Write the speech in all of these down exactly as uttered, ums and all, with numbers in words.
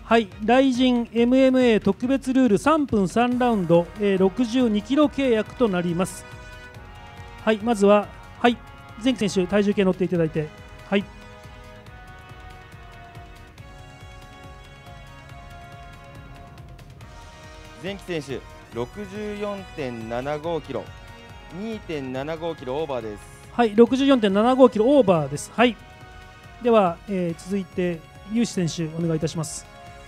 はい、ライジン エムエムエー 特別ルールさんぷんさんラウンド、えー、ろくじゅうにキロ契約となります。はい、まずは、はい、前期選手、体重計乗っていただいて、はい。 前期選手、ろくじゅうよんてんななごキロ、にてんななごキロオーバーです。 はい、ろくじゅうよんてんななごキロオーバーです。はい。では、えー、続いて、ユウシ選手、お願いいたします。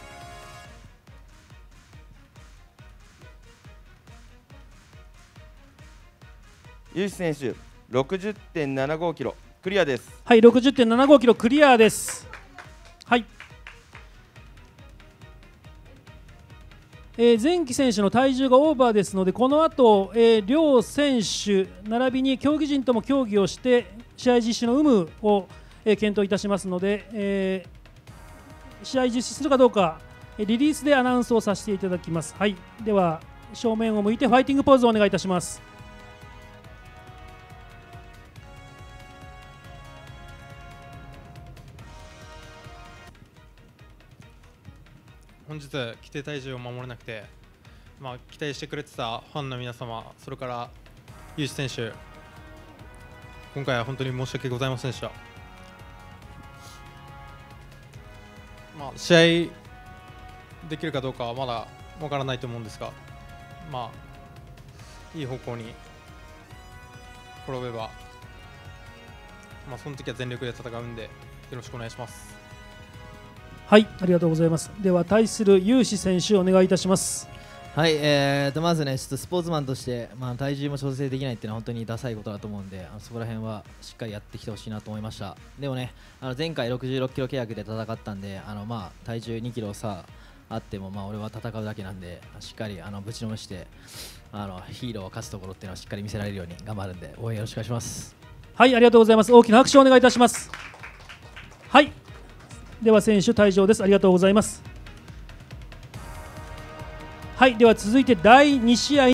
ユウシ選手、ろくじゅってんななごキロ、クリアです。 はい、ろくじゅってんななごキロクリアです。はい。えー、前期選手の体重がオーバーですので、この後、えー、両選手並びに競技陣とも協議をして試合実施の有無を、えー、検討いたしますので、えー、試合実施するかどうかリリースでアナウンスをさせていただきます。はい、では正面を向いてファイティングポーズをお願いいたします。 本日、規定体重を守れなくて、まあ、期待してくれてたファンの皆様、それからユウシ選手、今回は本当に申し訳ございませんでした。まあ、試合できるかどうかはまだわからないと思うんですが、まあ、いい方向に転べば、まあ、その時は全力で戦うんで、よろしくお願いします。 はい、ありがとうございます。では対するユウシ選手、お願いいたします。 はい、えー、とまずね、ちょっとスポーツマンとして、まあ、体重も調整できないっていうのは本当にダサいことだと思うんで、あのそこら辺はしっかりやってきてほしいなと思いました。でもね、あの前回ろくじゅうろっキロ契約で戦ったんで、あのまあ体重にキロ差あっても、まあ、俺は戦うだけなんで、しっかりあのぶちのめしてあのヒーローを勝つところっていうのはしっかり見せられるように頑張るんで、応援よろしくお願いします。 はい、ありがとうございます。大きな拍手をお願いいたします。はい、では選手退場です。ありがとうございます。はい、では続いてだいに試合